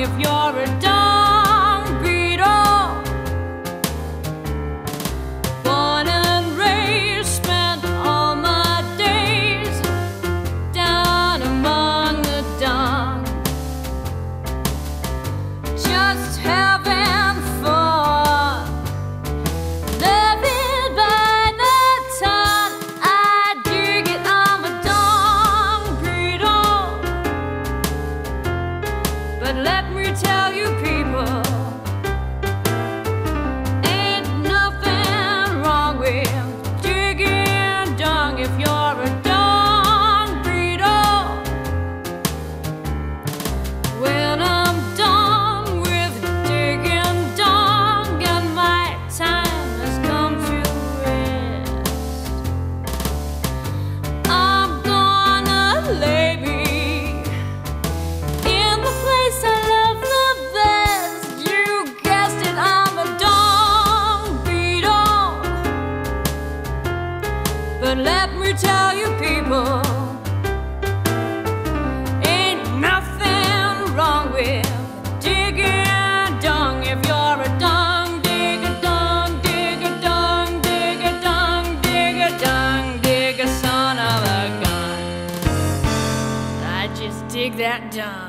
if you're a dung beetle. Born and raised, spent all my days down among the dung, just having fun, living by the ton. I dig it, I'm a dung beetle. But let me tell you people, ain't nothing wrong with digging dung if you're a dung beetle. When I'm done with digging dung and my time has come to rest, I'm gonna lay me in the place I love the best. You guessed it, I'm a dung beetle. But let me tell you people, ain't nothing wrong with digging dung if you're a dung digger, dung digger, dung digger, dung digger, dung digger, son of a gun. I just dig that dung.